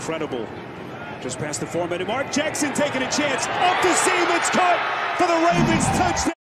incredible. Just past the 4-minute mark. Jackson taking a chance. Up the seam. It's caught for the Ravens touchdown.